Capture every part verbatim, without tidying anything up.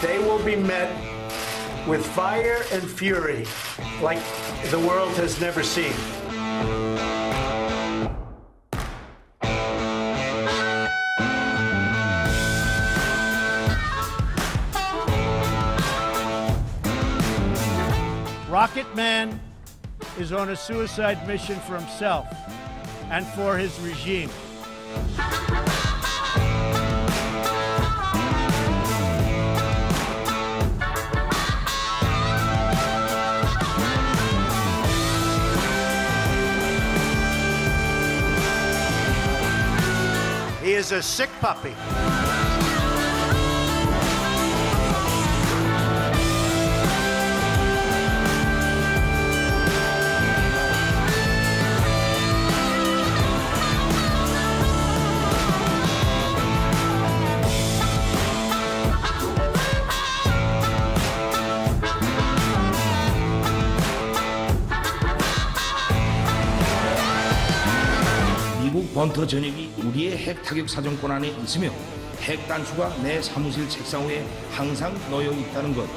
they will be met with fire and fury like the world has never seen. Rocket Man is on a suicide mission for himself and for his regime. He is a sick puppy. 미국 번터 전역이 우리의 핵 타격 사정권 안에 있으며 핵 단수가 내 사무실 책상 위에 항상 놓여 있다는 것.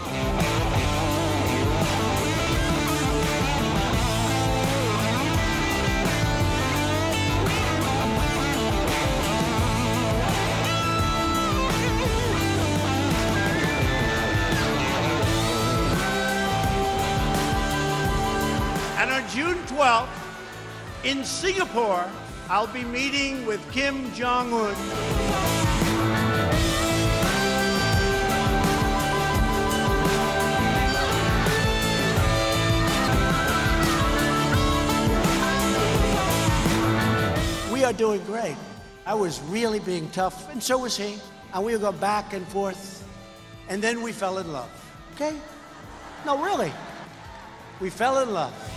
And on June twelfth, in Singapore, I'll be meeting with Kim Jong-un. We are doing great. I was really being tough, and so was he. And we would go back and forth, and then we fell in love, okay? No, really. We fell in love.